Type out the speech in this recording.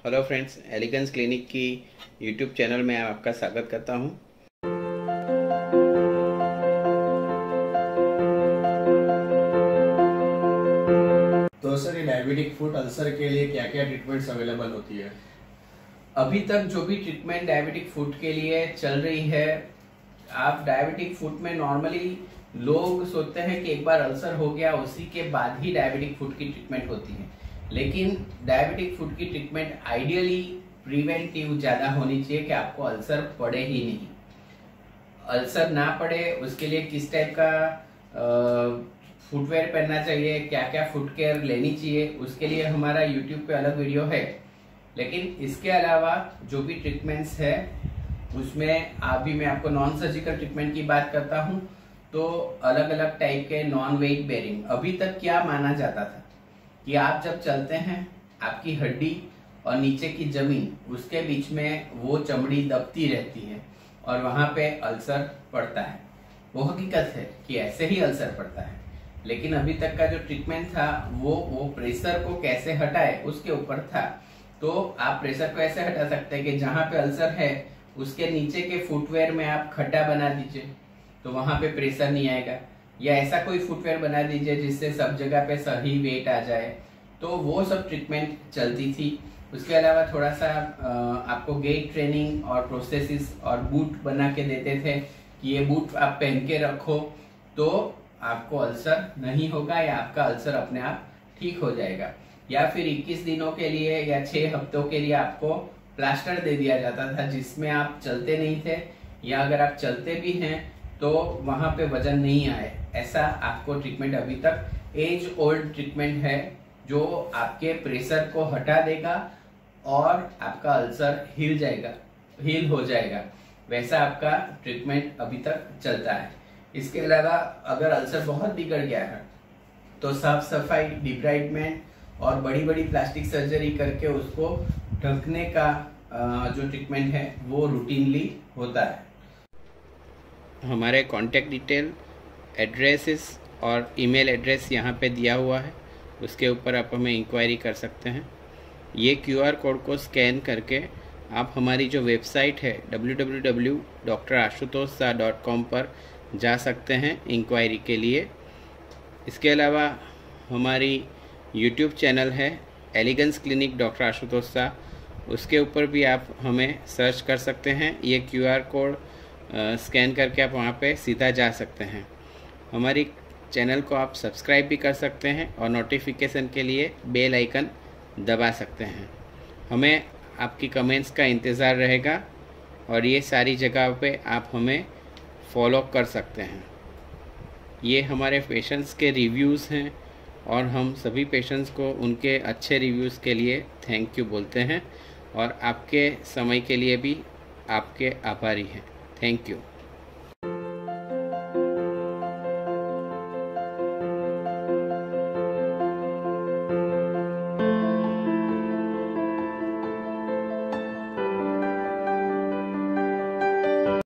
Hello friends, Elegance clinic की YouTube channel में आपका स्वागत करता हूं। तो सर, ये डायबिटिक फुट अल्सर के लिए क्या क्या ट्रीटमेंट्स अवेलेबल होती है? अभी तक जो भी ट्रीटमेंट डायबिटिक फुट के लिए चल रही है, आप डायबिटिक फुट में नॉर्मली लोग सोचते हैं कि एक बार अल्सर हो गया उसी के बाद ही डायबिटिक फुट की ट्रीटमेंट होती है, लेकिन डायबिटिक फुट की ट्रीटमेंट आइडियली प्रिवेंटिव ज्यादा होनी चाहिए कि आपको अल्सर पड़े ही नहीं। अल्सर ना पड़े उसके लिए किस टाइप का फुटवेयर पहनना चाहिए, क्या क्या फुट केयर लेनी चाहिए, उसके लिए हमारा यूट्यूब पे अलग वीडियो है। लेकिन इसके अलावा जो भी ट्रीटमेंट्स है उसमें अभी मैं आपको नॉन सर्जिकल ट्रीटमेंट की बात करता हूं। तो अलग अलग टाइप के नॉन वेट बेरिंग, अभी तक क्या माना जाता था कि आप जब चलते हैं आपकी हड्डी और नीचे की जमीन उसके बीच में वो चमड़ी दबती रहती है और वहां पे अल्सर पड़ता है। वो हकीकत है कि ऐसे ही अल्सर पड़ता है, लेकिन अभी तक का जो ट्रीटमेंट था वो प्रेशर को कैसे हटाए उसके ऊपर था। तो आप प्रेशर को ऐसे हटा सकते हैं कि जहां पे अल्सर है उसके नीचे के फुटवेयर में आप खड्डा बना दीजिए, तो वहां पे प्रेशर नहीं आएगा। या ऐसा कोई फुटवेयर बना दीजिए जिससे सब जगह पे सही वेट आ जाए। तो वो सब ट्रीटमेंट चलती थी। उसके अलावा थोड़ा सा आपको गेट ट्रेनिंग और प्रोसेसिस और बूट बना के देते थे कि ये बूट आप पहन के रखो तो आपको अल्सर नहीं होगा या आपका अल्सर अपने आप ठीक हो जाएगा। या फिर 21 दिनों के लिए या 6 हफ्तों के लिए आपको प्लास्टर दे दिया जाता था जिसमें आप चलते नहीं थे, या अगर आप चलते भी हैं तो वहां पे वजन नहीं आए। ऐसा आपको ट्रीटमेंट अभी तक एज ओल्ड ट्रीटमेंट है जो आपके प्रेशर को हटा देगा और आपका अल्सर हील हो जाएगा। वैसा आपका ट्रीटमेंट अभी तक चलता है। इसके अलावा अगर अल्सर बहुत बिगड़ गया है तो साफ सफाई, डिब्राइडमेंट और बड़ी बड़ी प्लास्टिक सर्जरी करके उसको ढकने का जो ट्रीटमेंट है वो रूटीनली होता है। हमारे कांटेक्ट डिटेल, एड्रेसेस और ईमेल एड्रेस यहाँ पे दिया हुआ है, उसके ऊपर आप हमें इंक्वायरी कर सकते हैं। ये QR कोड को स्कैन करके आप हमारी जो वेबसाइट है www.drashutosh.com पर जा सकते हैं इंक्वायरी के लिए। इसके अलावा हमारी यूट्यूब चैनल है Elegance clinic doctor Ashutosh Shah, उसके ऊपर भी आप हमें सर्च कर सकते हैं। ये QR कोड स्कैन करके आप वहाँ पे सीधा जा सकते हैं। हमारी चैनल को आप सब्सक्राइब भी कर सकते हैं और नोटिफिकेशन के लिए बेल आइकन दबा सकते हैं। हमें आपकी कमेंट्स का इंतज़ार रहेगा और ये सारी जगह पे आप हमें फॉलो कर सकते हैं। ये हमारे पेशेंट्स के रिव्यूज़ हैं और हम सभी पेशेंट्स को उनके अच्छे रिव्यूज़ के लिए थैंक यू बोलते हैं और आपके समय के लिए भी आपके आभारी हैं। Thank you.